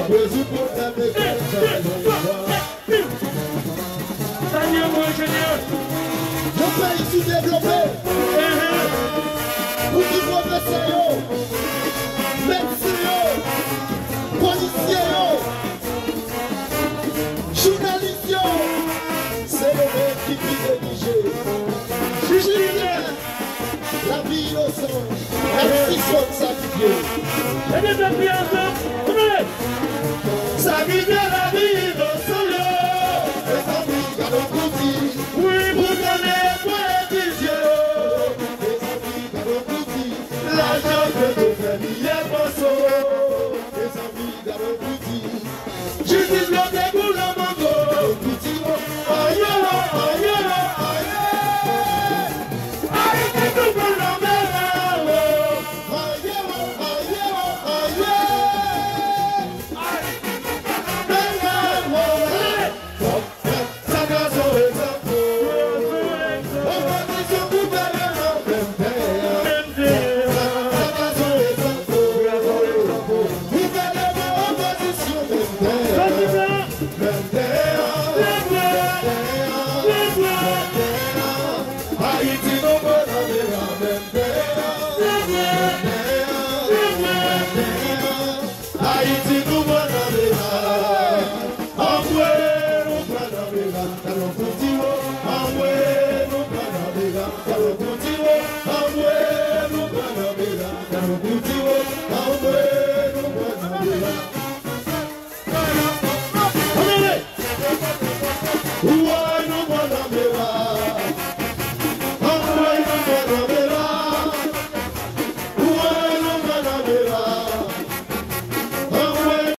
résout problème et le pays sous-développé, pour qui professeurs, médecins, policiers, journalistes, c'est le monde qui vit rédigé. Julien, la vie innocente, la psychose sacrifiée. Et les deux pieds ensemble, sacrifier la vie innocente, les amis, galop couti, oui, vous donnez pour les visions, les amis, galop couti, l'argent que nous faisons, il est bon, les amis, galop couti, justice le dégoût, le mango, couti, aïe, aïe, aïe, aïe, que tout le monde en met là-haut, aïe, aïe, Haïti nous va dans les mains, envoyez nous va dans les mains, allons continuer, envoyez nous va dans les mains, allons continuer, envoyez nous va dans les mains, allons continuer, envoyez